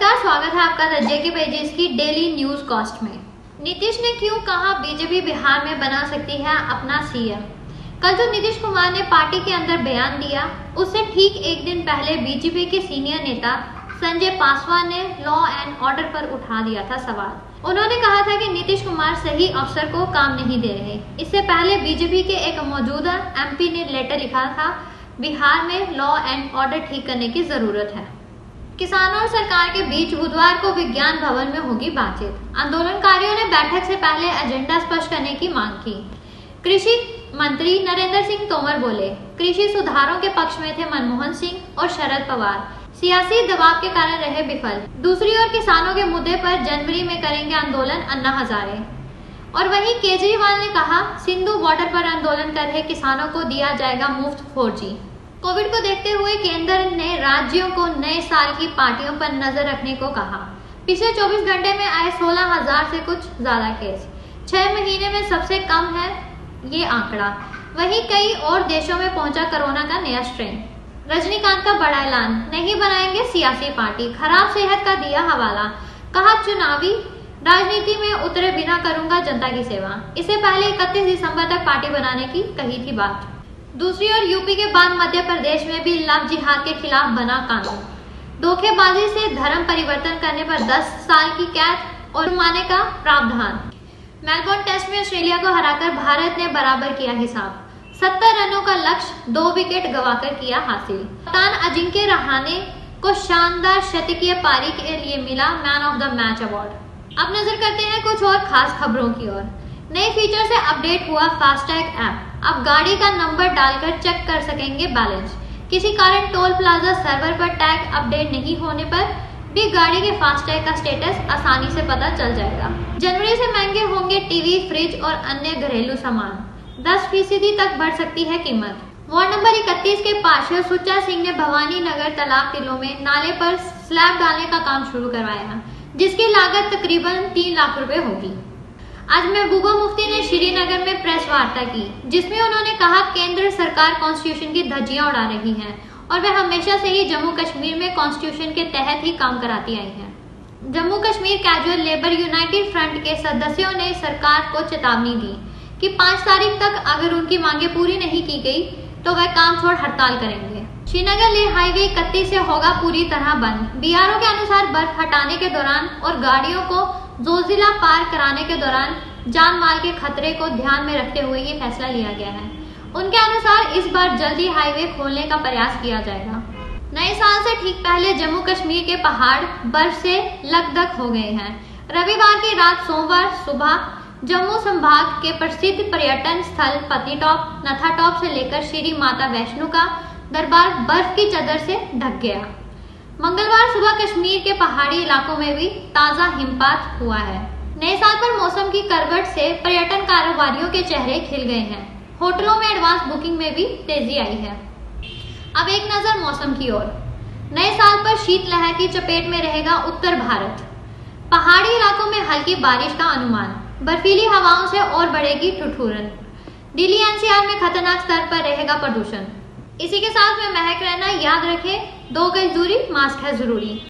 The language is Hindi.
नमस्कार, स्वागत है आपका द जेके पेजेस की डेली न्यूज कास्ट में। नीतीश ने क्यों कहा बीजेपी बिहार में बना सकती है अपना सीएम। कल जो नीतीश कुमार ने पार्टी के अंदर बयान दिया, उससे ठीक एक दिन पहले बीजेपी के सीनियर नेता संजय पासवान ने लॉ एंड ऑर्डर पर उठा दिया था सवाल। उन्होंने कहा था कि नीतीश कुमार सही अफसर को काम नहीं दे रहे। इससे पहले बीजेपी के एक मौजूदा एमपी ने लेटर लिखा था, बिहार में लॉ एंड ऑर्डर ठीक करने की जरूरत है। किसानों और सरकार के बीच बुधवार को विज्ञान भवन में होगी बातचीत। आंदोलनकारियों ने बैठक से पहले एजेंडा स्पष्ट करने की मांग की। कृषि मंत्री नरेंद्र सिंह तोमर बोले, कृषि सुधारों के पक्ष में थे मनमोहन सिंह और शरद पवार, सियासी दबाव के कारण रहे विफल। दूसरी ओर किसानों के मुद्दे पर जनवरी में करेंगे आंदोलन अन्ना हजारे। और वहीं केजरीवाल ने कहा, सिंधु बॉर्डर पर आंदोलन कर रहे किसानों को दिया जाएगा मुफ्त 4G। कोविड को देखते हुए केंद्र ने राज्यों को नए साल की पार्टियों पर नजर रखने को कहा। पिछले 24 घंटे में आए 16,000 से कुछ ज्यादा केस, 6 महीने में सबसे कम है ये आंकड़ा। वहीं कई और देशों में पहुंचा कोरोना का नया स्ट्रेन। रजनीकांत का बड़ा ऐलान, नहीं बनाएंगे सियासी पार्टी, खराब सेहत का दिया हवाला। कहा, चुनावी राजनीति में उतरे बिना करूंगा जनता की सेवा। इससे पहले 31 दिसंबर तक पार्टी बनाने की कही थी बात। दूसरी ओर यूपी के बाद मध्य प्रदेश में भी लव जिहाद के खिलाफ बना कानून। धोखेबाजी से धर्म परिवर्तन करने पर 10 साल की कैद और जुर्माने का प्रावधान। मेलबोर्न टेस्ट में ऑस्ट्रेलिया को हराकर भारत ने बराबर किया हिसाब। 70 रनों का लक्ष्य 2 विकेट गंवाकर किया हासिल। कप्तान अजिंक्य रहाणे को शानदार शतकीय पारी के लिए मिला man of the match award. अब नजर करते हैं कुछ और खास खबरों की ओर। नए फीचर से अपडेट हुआ फास्टैग ऐप। अब गाड़ी का नंबर डालकर चेक कर सकेंगे बैलेंस। किसी कारण टोल प्लाजा सर्वर पर टैग अपडेट नहीं होने पर भी गाड़ी के फास्टैग का स्टेटस आसानी से पता चल जाएगा। जनवरी से महंगे होंगे टीवी, फ्रिज और अन्य घरेलू सामान। 10% तक बढ़ सकती है कीमत। वार्ड नंबर 31 के पार्षद सुच्चा सिंह ने भवानी नगर तालाब टिल्लो में नाले पर स्लैब डालने का काम शुरू करवाया, जिसकी लागत तकरीबन 3 लाख रुपए होगी। आज महबूबा मुफ्ती ने श्रीनगर में प्रेस वार्ता की, जिसमें उन्होंने कहा, केंद्र सरकार कॉन्स्टिट्यूशन की धज्जियां उड़ा रही है और वह हमेशा से ही जम्मू कश्मीर में कॉन्स्टिट्यूशन के तहत ही काम कराती आई है। Jammu Kashmir casual labour united front के सदस्यों ने सरकार को चेतावनी दी कि 5 तारीख तक अगर उनकी मांगे पूरी नहीं की गई तो वह काम छोड़ हड़ताल करेंगे। श्रीनगर लेह हाईवे 31 से होगा पूरी तरह बंद। बीआरओ के अनुसार बर्फ हटाने के दौरान और गाड़ियों को जोजिला पार कराने के दौरान जान माल के खतरे को ध्यान में रखते हुए ये फैसला लिया गया है। उनके अनुसार इस बार जल्दी हाईवे खोलने का प्रयास किया जाएगा। नए साल से ठीक पहले जम्मू कश्मीर के पहाड़ बर्फ से लकदक हो गए हैं। रविवार की रात सोमवार सुबह जम्मू संभाग के प्रसिद्ध पर्यटन स्थल पत्नीटॉप, नथाटॉप से लेकर श्री माता वैष्णो का दरबार बर्फ की चादर से ढक गया। मंगलवार सुबह कश्मीर के पहाड़ी इलाकों में भी ताजा हिमपात हुआ है। नए साल पर मौसम की करवट से पर्यटन कारोबारियों के चेहरे खिल गए हैं। होटलों में एडवांस बुकिंग में भी तेजी आई है। अब एक नजर मौसम की ओर। नए साल पर शीतलहर की चपेट में रहेगा उत्तर भारत। पहाड़ी इलाकों में हल्की बारिश का अनुमान। बर्फीली हवाओं से और बढ़ेगी ठिठुरन। दिल्ली एनसीआर में खतरनाक स्तर पर रहेगा प्रदूषण। इसी के साथ में महक रहना याद रखें, 2 गज दूरी, मास्क है जरूरी।